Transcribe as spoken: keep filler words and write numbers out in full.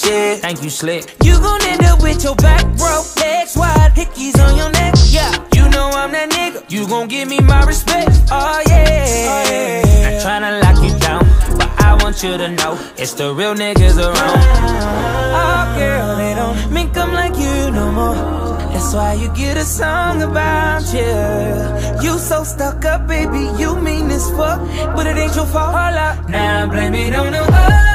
shit. Thank you, Slick. You gon' end up with your back broke, legs wide, hickeys on your neck. Yeah, you know I'm that nigga. You gon' give me my respect. Oh yeah. Oh, yeah. Not tryna lock you down, but I want you to know it's the real niggas around. Oh girl, they don't mink 'em like you no more. That's why you get a song about you. You so stuck up, baby, you mean as fuck, but it ain't your fault. Hold up, now blame it on the other.